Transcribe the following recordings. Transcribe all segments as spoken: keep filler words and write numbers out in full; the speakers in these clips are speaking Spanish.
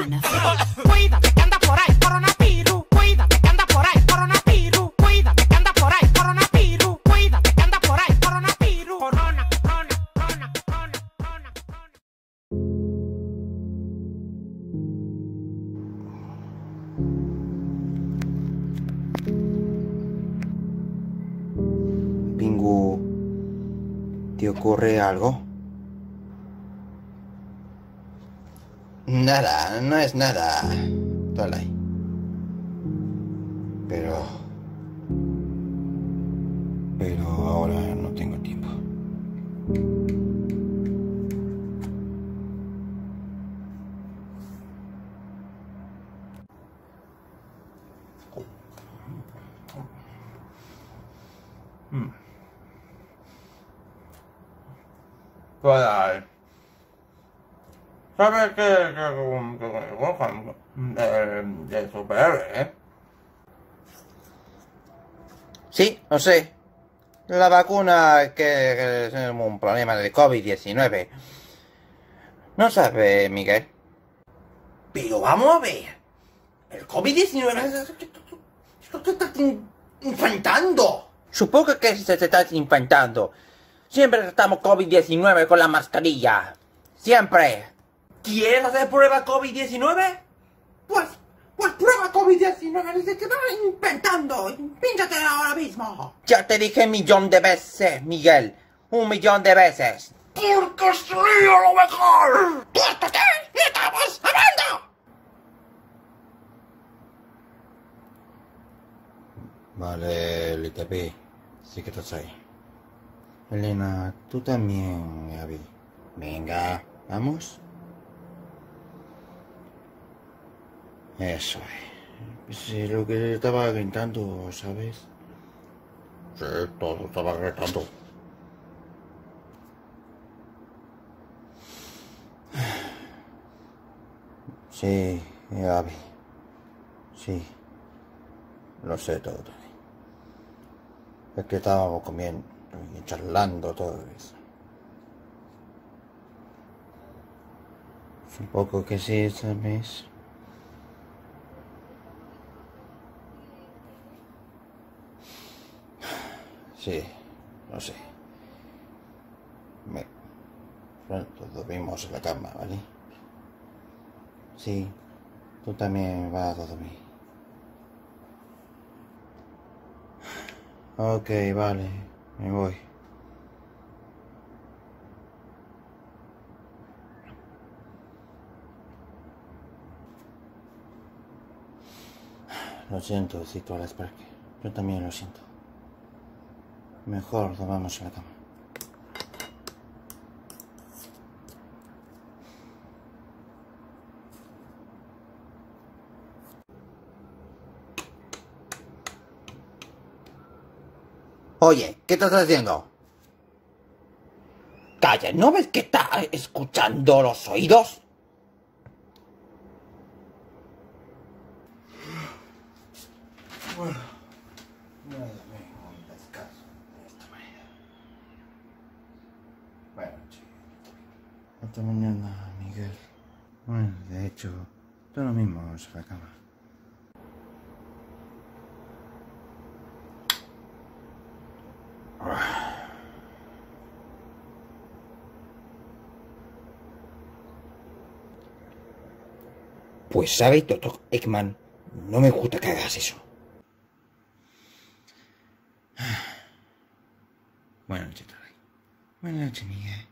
coronavirus. Cuídate que anda por ahí, coronavirus. Cuídate que anda por ahí, coronavirus. Cuídate que anda por ahí, coronavirus. Cuídate que anda por ahí, coronavirus. Corona, corona, corona, corona, corona, corona. Pingu, ¿te ocurre algo? Nada, no es nada. Dale. Pero... Pero ahora no tengo tiempo. Mm. Pues... ¿Sabes qué? Que, que, que cojan de, de superhéroe, eh? Sí, lo sé. La vacuna que, que es un problema del COVID diecinueve. ¿No sabe, Miguel? Pero vamos a ver. El COVID diecinueve... Esto te está infantando. Supongo que se te está infantando. Siempre estamos COVID diecinueve con la mascarilla. Siempre. ¿Quieres hacer prueba COVID diecinueve? Pues, pues prueba COVID diecinueve, se te va inventando. Pínchate ahora mismo. Ya te dije un millón de veces, Miguel. Un millón de veces. Porque sería lo mejor. ¡Pórtate! ¡Estamos hablando! Vale, Litepi. Sí que estás ahí. Elena, tú también, Gaby. Venga, ¿vamos? Eso es. Sí, lo que estaba gritando, ¿sabes? Sí, todo estaba gritando. Sí, Gaby. Sí. Lo sé todo también. Es que estábamos comiendo y charlando todo eso. Un poco que sí, ¿sabes? Sí, lo sé. Me... Pronto dormimos en la cama, ¿vale? Sí, tú también vas a dormir. Ok, vale, me voy. Lo siento, Cito Alex Parque. Yo también lo siento. Mejor dormamos en la cama. Oye, ¿qué estás haciendo? Calla, ¿no ves que está escuchando los oídos? Bueno, nada, un descanso de esta manera. Bueno, chicos. Hasta mañana, Miguel. Bueno, de hecho, tú lo mismo a la cama. Pues sabes, doctor Ekman, no me gusta que hagas eso. Buenas noches, Tari. Buenas noches, Miguel.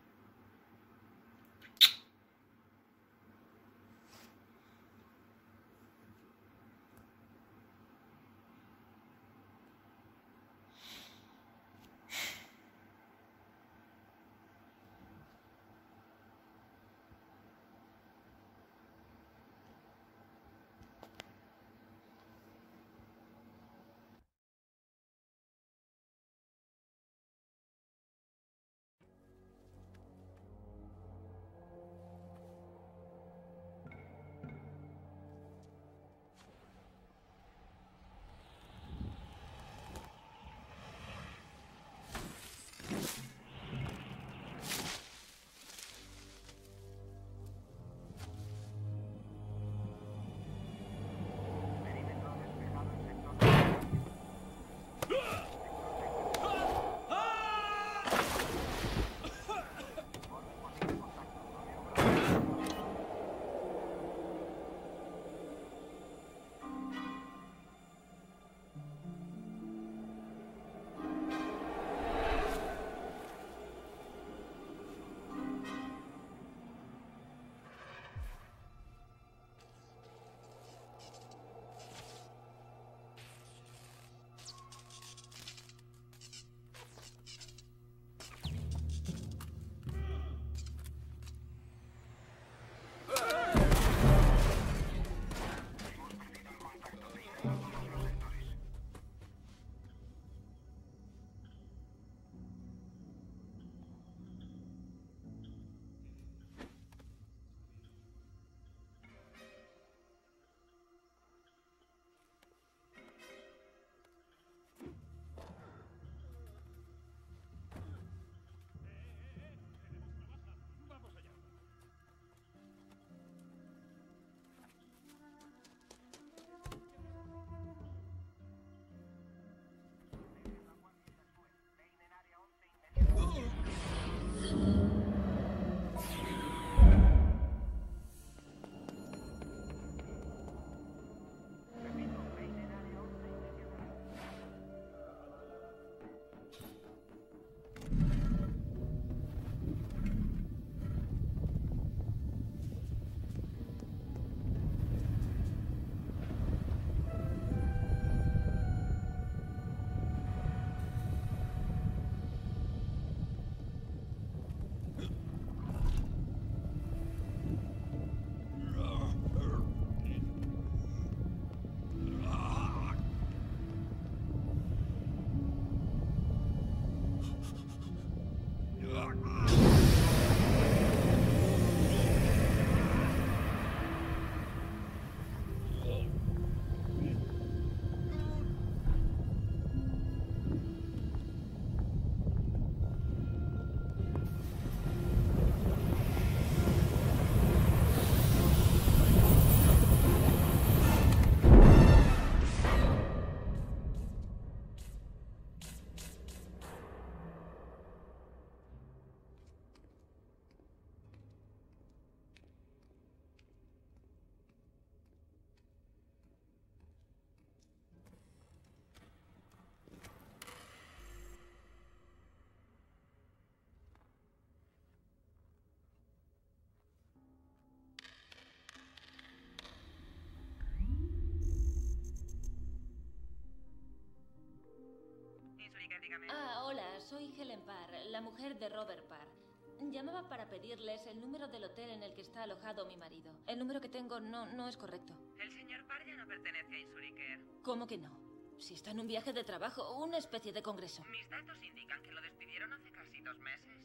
amiga, dígame. Ah, hola, soy Helen Parr, la mujer de Robert Parr. Llamaba para pedirles el número del hotel en el que está alojado mi marido. El número que tengo no, no es correcto. El señor Parr ya no pertenece a Insuriker. ¿Cómo que no? Si está en un viaje de trabajo, una especie de congreso. Mis datos indican que lo despidieron hace casi dos meses.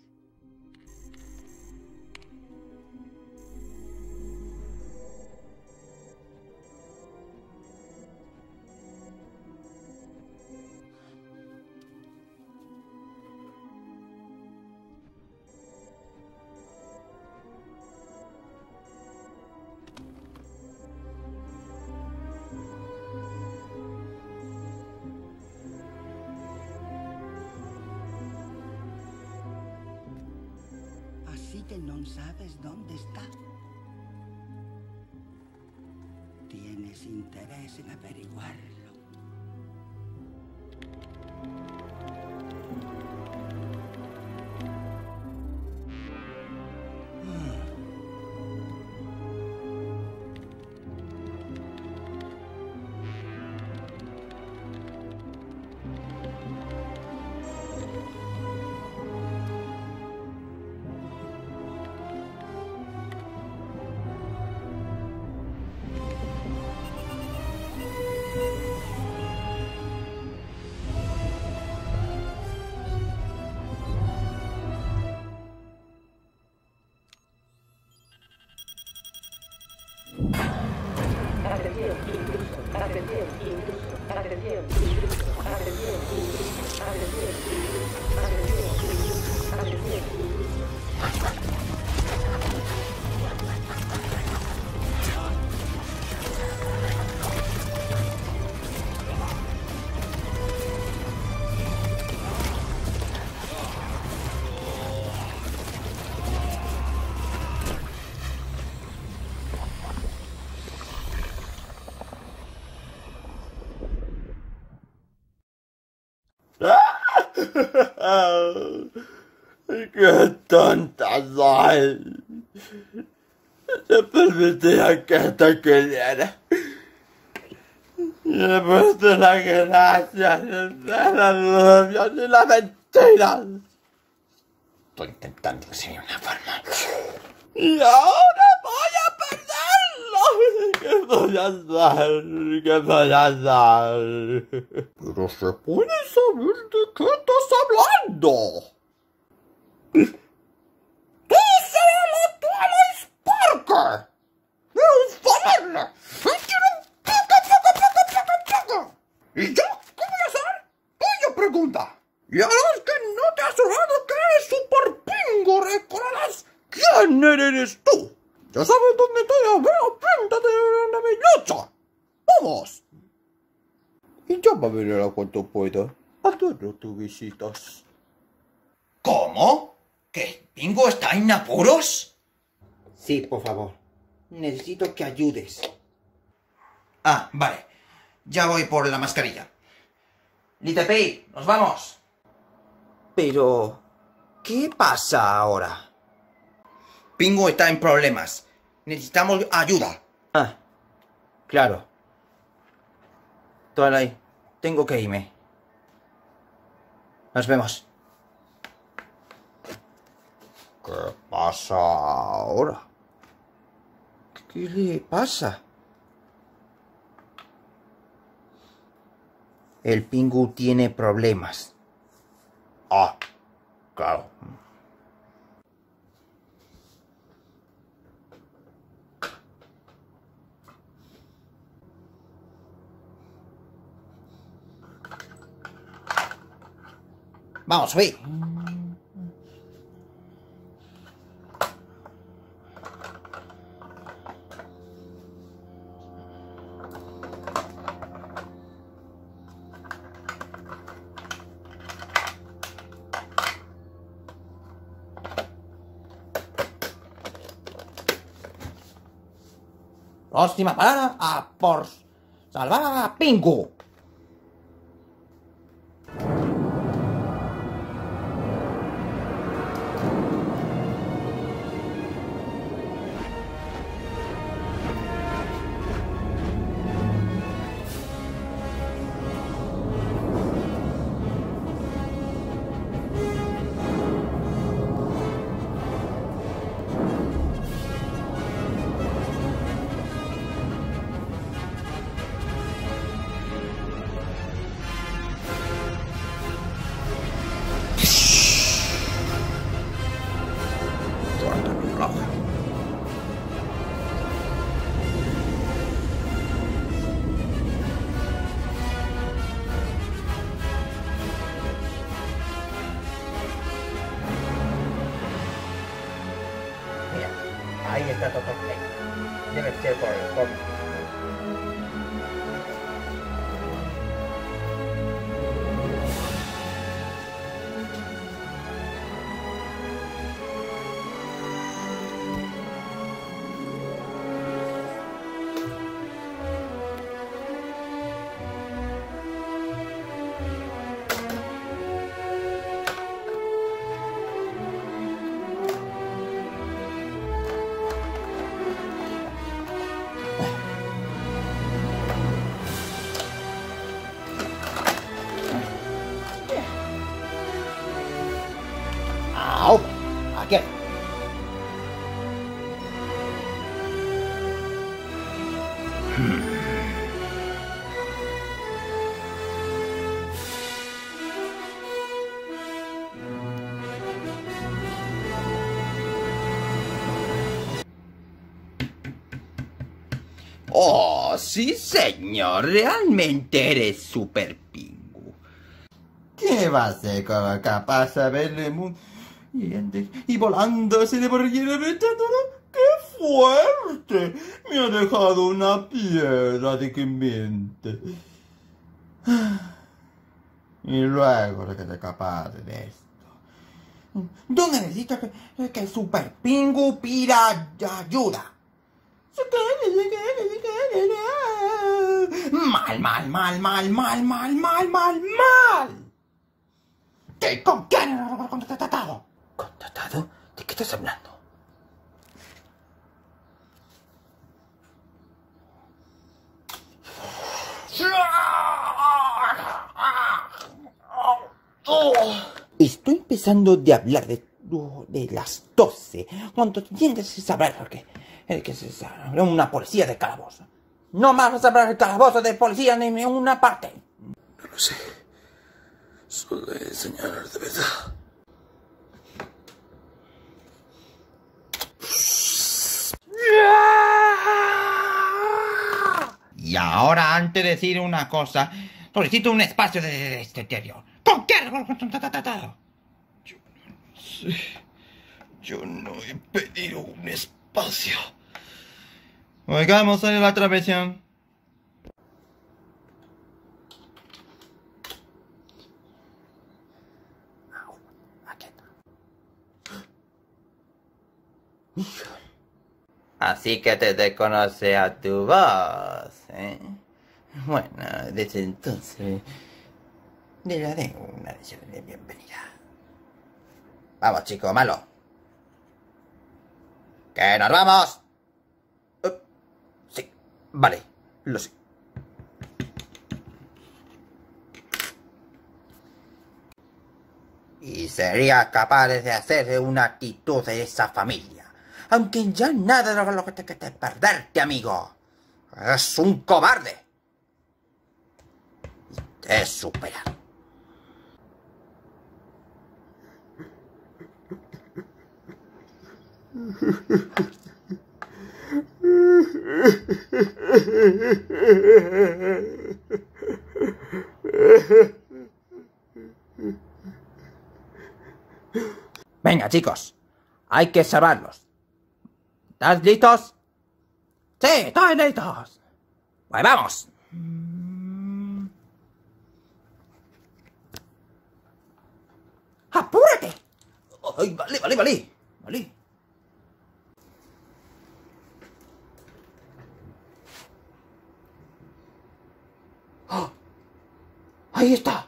Así que no sabes dónde está. Tienes interés en averiguarlo. Atención, intruso. Atención, intruso. Atención, intruso. Atención, intruso. Atención, intruso. Atención, intruso. Atención, intruso. ¡Qué tonta soy! Se permitía que te queriera. Y he puesto la gracia de la luz y la mentira. Estoy intentando decir una forma. ¡Y ahora voy a perderlo! ¿Qué voy a hacer? ¿Qué voy a hacer? Pero se puede saber de qué estás hablando. ¡Tú serás la Twilight Sparker! ¡Debes saberlo! ¿Y yo? ¿Qué voy a hacer? Tuya pregunta. Y a los que no te has hablado que eres Super Pingo, recordarás quién eres tú. Ya sabes dónde estoy, a ver, apréntate de mi lucha. ¡Vamos! Y yo me veré a cuanto pueda. Adoro tus visitas. ¿Cómo? ¿Que Pingo está en apuros? Sí, por favor. Necesito que ayudes. Ah, vale. Ya voy por la mascarilla. Litepei, nos vamos. Pero... ¿qué pasa ahora? Pingo está en problemas. Necesitamos ayuda. Ah, claro. Twilight, tengo que irme. Nos vemos. ¿Qué pasa ahora? ¿Qué le pasa? El Pingu tiene problemas. Ah, claro. Vamos, subí. Próxima parada a por salvar a Pingu. está todo bien. Debe ser por el COVID. ¡Au! Aquí. Oh, sí, señor. Realmente eres super pingu. ¿Qué va a ser capaz de verle y, y volando así de barriera todo? ¡Qué fuerte! Me ha dejado una piedra de que miente. Y luego de que sea capaz de esto. ¿Dónde necesito que, que el Super Pingu pida ayuda? Mal, mal, mal, mal, mal, mal, mal, mal, mal. ¿Qué? ¿Con quién he contratado? ¿Contratado? ¿De qué estás hablando? Estoy empezando de hablar de, de las doce. Cuando tienes que saber por qué. El que se sabe, una policía de calabozo. No más vas a hablar de calabozo de policía ni en una parte. No lo sé. Solo he señalar de verdad. Y ahora, antes de decir una cosa, solicito un espacio de este exterior. ¿Con qué? Yo no sé. Yo no he pedido un espacio. Oigamos la otra versión. Así que te desconoce a tu voz, ¿eh? Bueno, desde entonces le daré una lección de bienvenida. Vamos, chico malo. ¡Que nos vamos! Uh, sí, vale, lo sé. Y sería capaz de hacer una actitud de esa familia. Aunque ya nada de lo que te que perderte, amigo. Es un cobarde. Y te he superado. Venga, chicos. Hay que salvarlos. ¿Estás listos? ¡Sí! ¡Están listos! ¡Pues vamos! ¡Apúrate! ¡Ay, vale, vale, vale! Vale. ¡Oh! ¡Ahí está!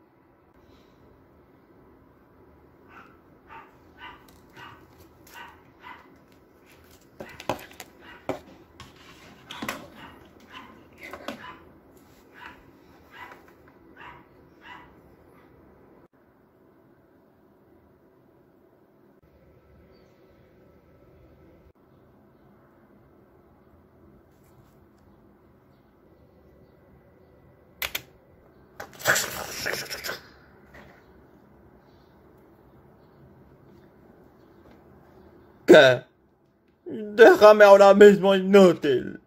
¿Qué? Déjame ahora mismo, inútil.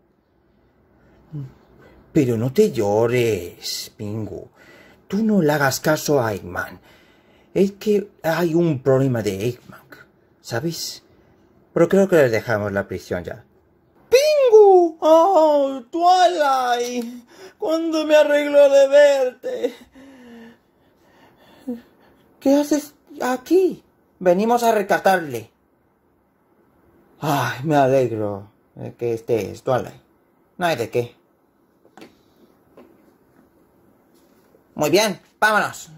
Pero no te llores, Pingu. Tú no le hagas caso a Eggman. Es que hay un problema de Eggman, ¿sabes? pero creo que les dejamos la prisión ya. ¡Pingu! ¡Oh, Twilight! ¿Cuándo me arreglo de verte? ¿Qué haces aquí? Venimos a rescatarle. Ay, me alegro de que estés, Twilight. No hay de qué. Muy bien, vámonos.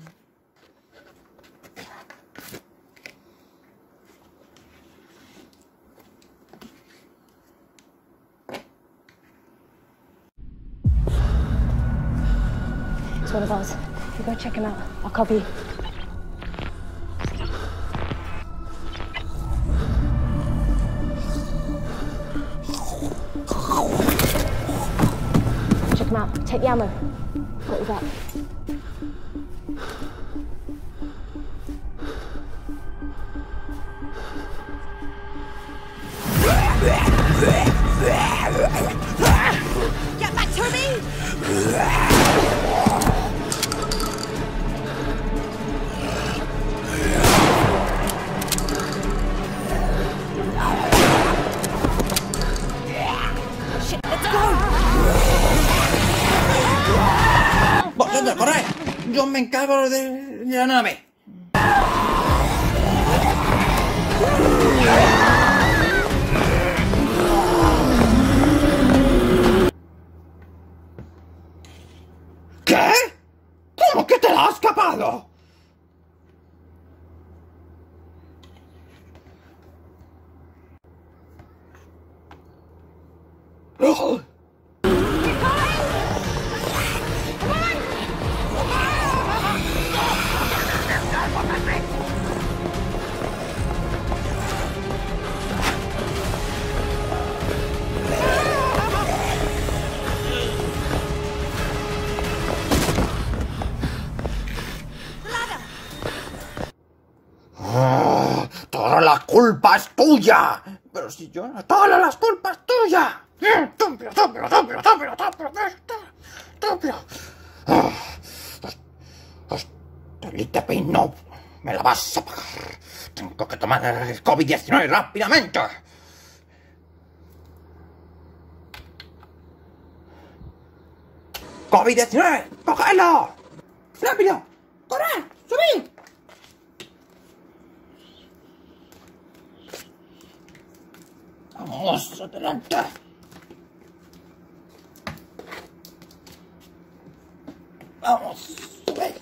It's one of ours. You go check him out. I'll copy you. Check him out. Take the ammo. Got your back. Get back to me! Shit, let's go! ¡Vosotros, corred! Yo me encargo de la nave. ¿Qué? ¿Cómo que te la has escapado? ¡Oh! Ah, toda la culpa es tuya. Pero si yo no... Toda la culpa es tuya. Estúpido, estúpido, estúpido, estúpido, estúpido, estúpido. Hostelita Pin, no. Me la vas a pagar. Tengo que tomar el COVID diecinueve rápidamente. COVID diecinueve, cógelo. Rápido. Corre, subid. Vamos, adelante. Vamos, sube.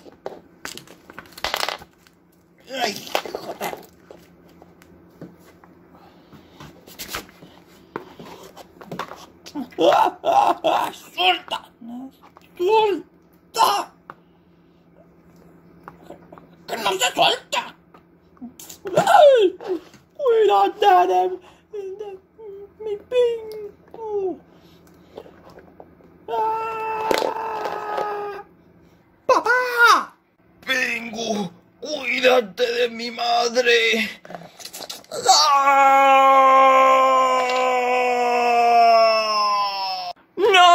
Ay, joder. ¡Ah, ah, ah! ¡Suelta! ¡Suelta! ¡Que no se suelta! ¡Ay! ¡Cuídate de, de mi Pingu! ¡Ah! ¡Papá! Pingu, cuídate de mi madre. ¡Ah! ¡No!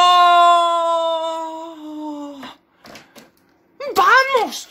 ¡Vamos!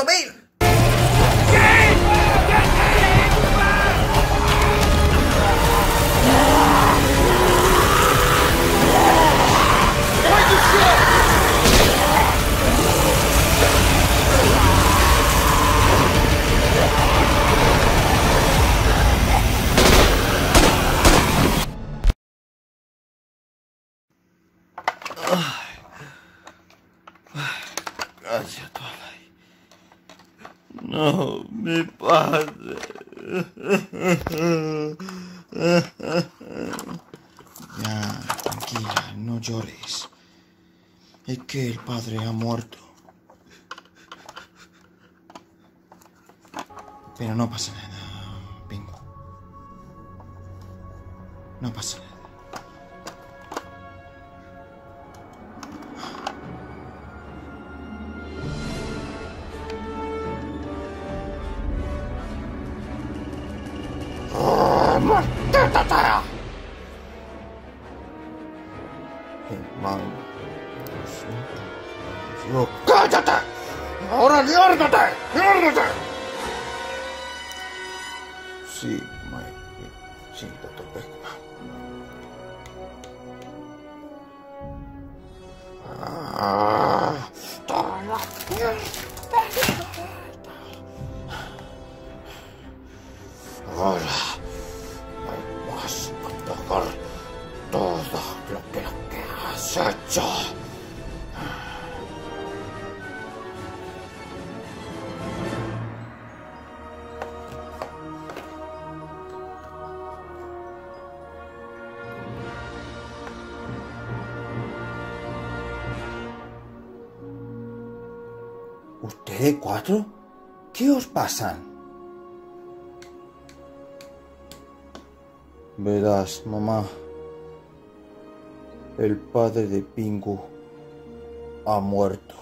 subir! Gracias, Twilight. No, mi padre. Ya, tranquila, no llores. Es que el padre ha muerto. Pero no pasa nada, Pingu. No pasa nada. ¡Maldita sea! Hermano. ¡No, cállate! ¡Ahora lárgate! ¡Lárgate! Sí, Mike. Sí, doctor Beckman. ¡Ah! ¡Toda la mierda! Ahora me vas a pagar todo lo que, lo que has hecho. ¿Ustedes cuatro? ¿Qué os pasan? Verás, mamá. El padre de Pingu ha muerto.